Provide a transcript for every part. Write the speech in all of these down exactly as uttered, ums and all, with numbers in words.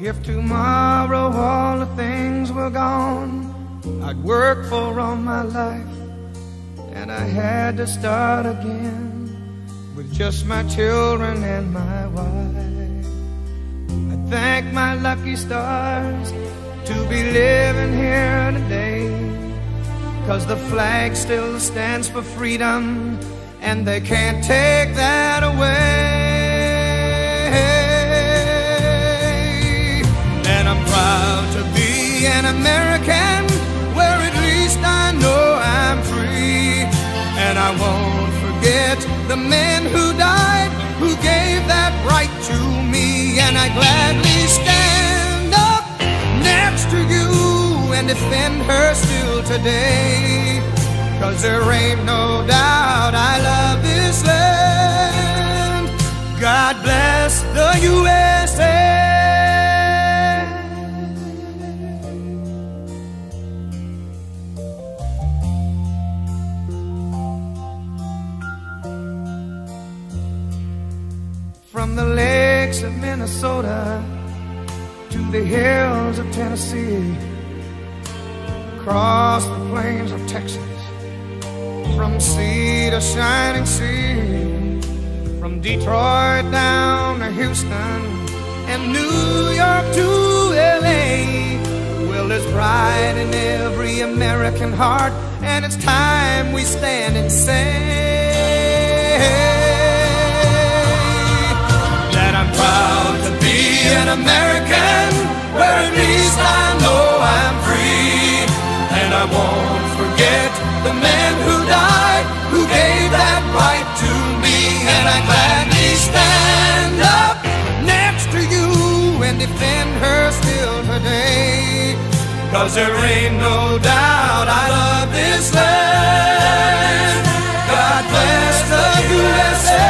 If tomorrow all the things were gone I'd work for all my life, and I had to start again with just my children and my wife. I thank my lucky stars to be living here today, 'cause the flag still stands for freedom, and they can't take that away. And I'm proud to be an American, where at least I know I'm free. And I won't forget the men who died, who gave that right to me. And I gladly stand up next to you and defend her still today, 'cause there ain't no doubt I love this land. God bless the U S A. From the lakes of Minnesota to the hills of Tennessee, across the plains of Texas, from sea to shining sea, from Detroit down to Houston and New York to L A. Well, there's pride in every American heart, and it's time we stand and say that I'm proud to be an American, where at least I know I'm free. And I won't forget the men who died, who gave that right to me. And I gladly stand up next to you and defend her still today, 'cause there ain't no doubt I love this land. God bless the U S A.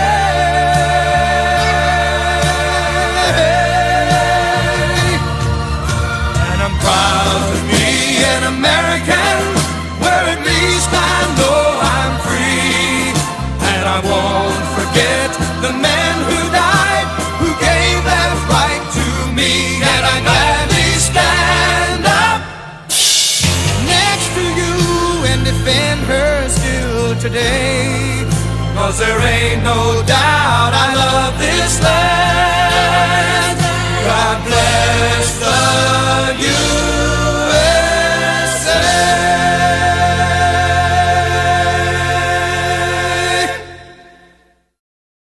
And I'm proud to be an American, where at least I know I'm free. And I won't forget the men who died, who gave that right to me. And I gladly stand up next to you and defend her still today, 'cause there ain't no doubt I love this land.